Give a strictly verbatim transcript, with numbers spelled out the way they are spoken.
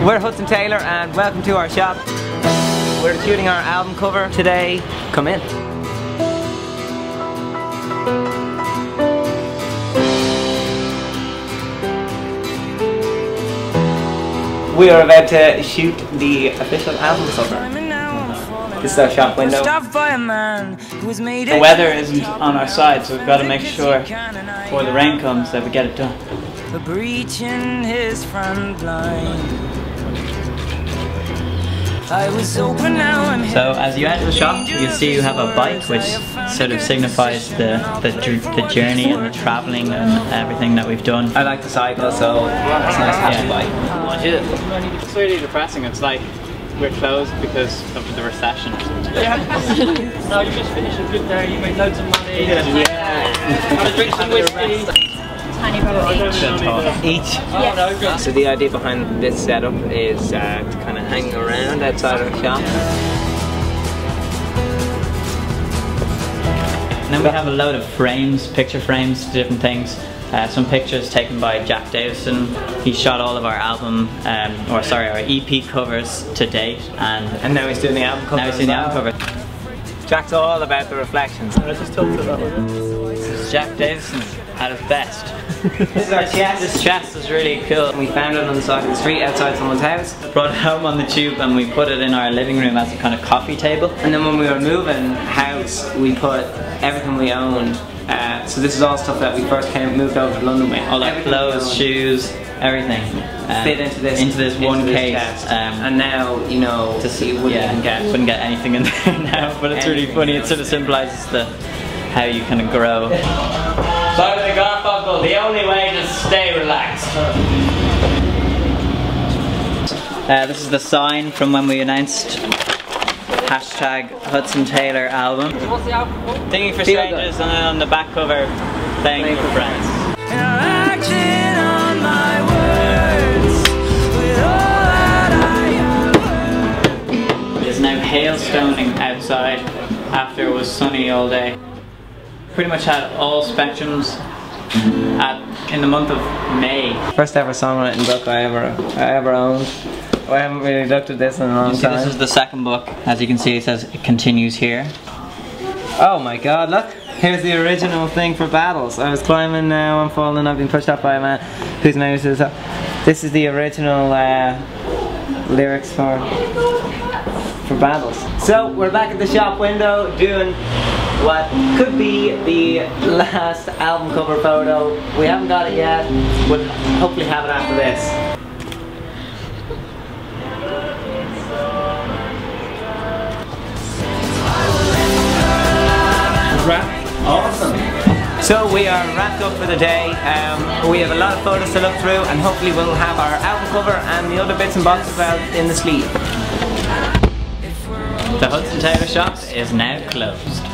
We're Hudson Taylor and welcome to our shop. We're shooting our album cover today. Come in. We are about to shoot the official album cover. This is our shop window. The weather isn't on our side, so we've got to make sure before the rain comes that we get it done. For breaching his front line. I was open, now I'm here. So as you enter the shop, you see you have a bike, which sort of signifies the the, the journey and the travelling and everything that we've done. I like to cycle, so it's nice to have a bike. It's really depressing. It's like we're closed because of the recession. Yeah. No, you just finished a good day. You made loads of money. Yeah. yeah. Have a drink some whiskey. Tiny bottle each. Each? Yeah. So the idea behind this setup is uh, to kind of hang around outside our shop. And then we have a load of frames, picture frames, different things. Uh, some pictures taken by Jack Davison. He shot all of our album, um, or sorry, our E P covers to date, and and now he's doing the album cover. Now he's doing the album cover. Jack's all about the reflections. I just talked about that. This is Jack Davison at his best. This is our chest. This chest is really cool. We found it on the side of the street outside someone's house. Brought it home on the tube and we put it in our living room as a kind of coffee table. And then when we were moving house, we put everything we owned. Uh, so this is all stuff that we first came moved over to London with. All our clothes, shoes, everything. Um, fit into this into this one into this case. Chest. Um, and now, you know, to see, wouldn't yeah, even get wouldn't get anything in there now. But it's really funny. It sort of symbolises the how you kind of grow. Simon and Garfunkel, the only way to stay relaxed. Uh, this is the sign from when we announced hashtag Hudson Taylor album. What's the album called? Thinking for Strangers, and then on the back cover, Playing, Playing for Friends. There's now hailstoning outside after it was sunny all day. Pretty much had all spectrums at, in the month of May. First ever songwriting book I ever I ever owned. I haven't really looked at this in a long you see, time. This is the second book. As you can see, it says it continues here. Oh my god, look! Here's the original thing for Battles. I was climbing, now I'm falling, I've been pushed up by a man whose mouse is up. This is the original uh, lyrics for, for Battles. So, we're back at the shop window doing what could be the last album cover photo. We haven't got it yet. We'll hopefully have it after this. Awesome. So we are wrapped up for the day. Um, we have a lot of photos to look through and hopefully we'll have our album cover and the other bits and bobs out in the sleeve. The Hudson Taylor shop is now closed.